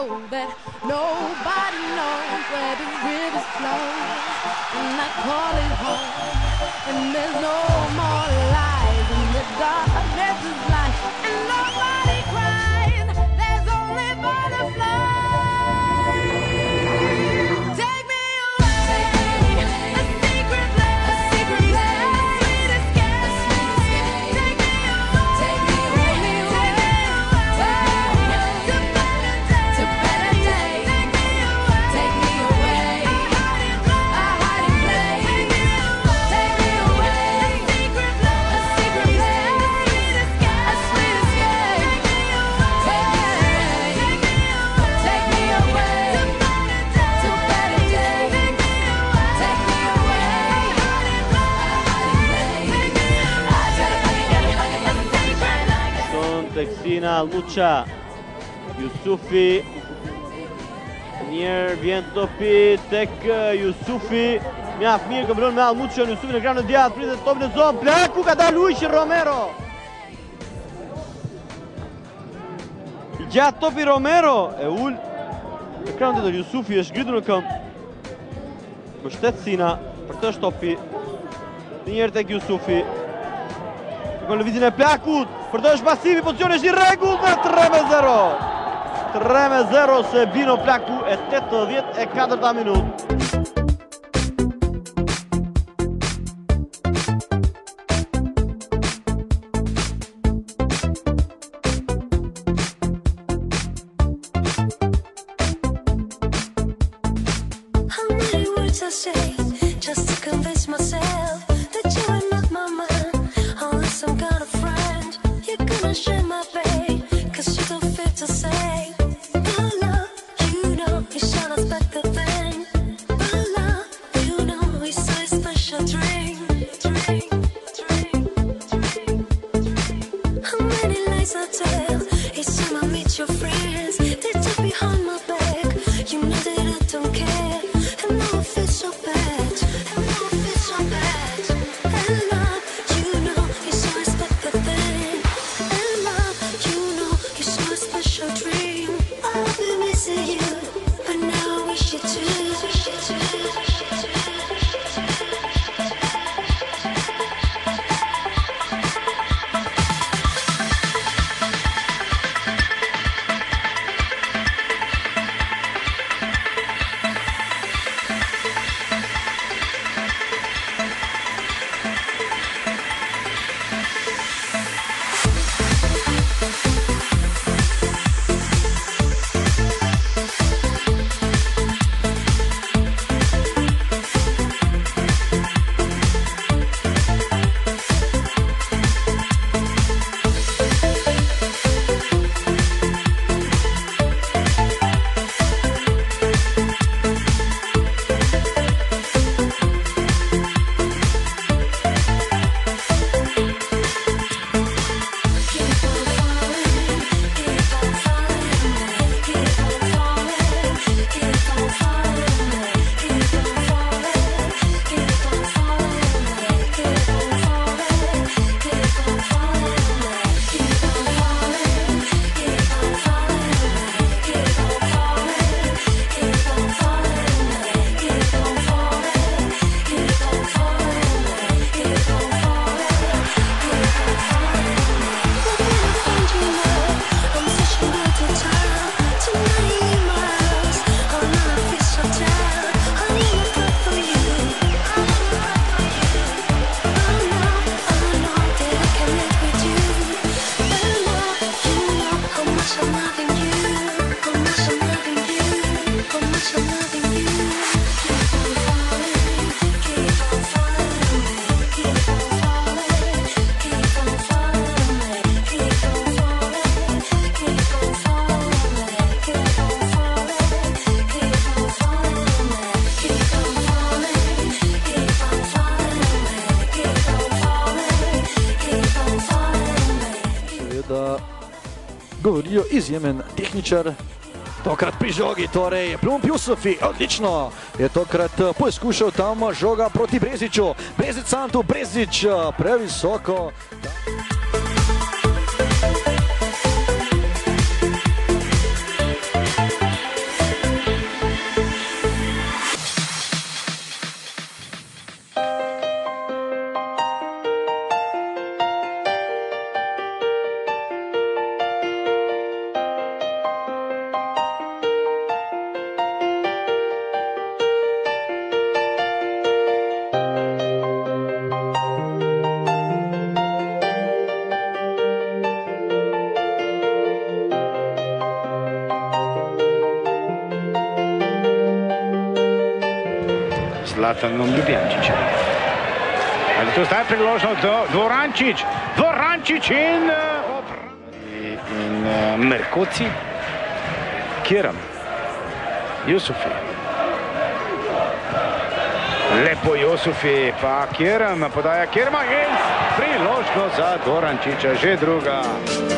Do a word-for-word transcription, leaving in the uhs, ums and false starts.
know that nobody knows where the rivers flow. And I call it home, and there's no more lies in the darkness is light, and nobody cries. There's only butterflies. Take me away, a secret place, a secret place, sweet escape. Take me away, take me away, take me away to better days, to better days. Take me away, take me away, a hiding place, a hiding place. Take me away, a secret place, a secret place, a sweet escape, a sweet escape. Take me away, take me away to better days. Take me away, a hiding place. Son Teksina, Luqa, Jusufi. Njerë vjen topi tek Jusufi. Mjaft mirë këmbron me Almuqën, Jusufi në ekranin e djathtë, pritet topin në zonë, pleku ka dalë ujë Romero. I gjatë topi Romero, e ul ekranin tjetër, Jusufi është ngritur në këmbë. Mbështet Sina, për të është topi. Njerë tek Jusufi. Kërkon lëvizjen e plakut, për të është pasivi, pozicioni është i rregullt me tre me zero. tre me zero se Bino Plaku e tetëdhjetë e katërta minutë. How many words I say just to convince myself that you are not my man, only some kind of friend. You're gonna share my pain, cause you don't fit to say. My love, you know it's unexpected thing. My love, you know it's a special drink. Drink, drink, drink, drink. How many lies I tell each time I meet your friends? They talk behind my back, you know that I don't care. And now I feel so bad, and now I feel so bad. And love, you know it's so expected thing. And love, you know it's so special dream. I've been missing you, but now I wish you too. Wish you too. Говори изјемен техничар. Тократ при жоги, торе е Плум Јусуфи, одлично. Е тократ поискушал там жога против Брезичу. Брезич Санту, Брезич превисоко. Zlatanom Ljubijančićem. Ali tu zdaj priložnost do Dvorančić. Dvorančić in... In Merkoci. Kiram. Jusufi. Lepo Jusufi, pa Kiram podaja Kirma in priložnost za Dvorančića, že druga.